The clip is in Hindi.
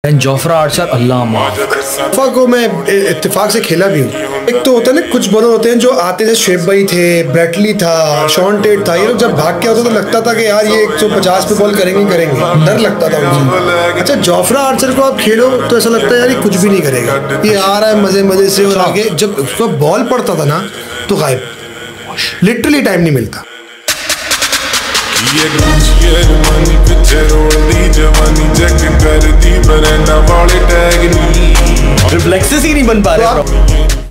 जोफ्रा आर्चर अल्लाह माफ। जोफ्रा को मैं इत्तेफाक से खेला भी हूँ। एक तो होता है ना कुछ बॉलर होते हैं जो आते थे, शुएब भाई थे, ब्रेटली था, शॉन टेट था, ये लोग जब भाग के होता तो लगता था कि यार ये 150 पे बॉल करेंगे, डर लगता था उनसे। अच्छा, जोफ्रा आर्चर को आप खेलो तो ऐसा लगता है यार ये कुछ भी नहीं करेगा, ये आ रहा है मजे मजे से, और आगे जब उसका बॉल पड़ता था ना तो गायब, लिटरली टाइम नहीं मिलता। रिफ्लेक्सेस ही नहीं बन पा रहे।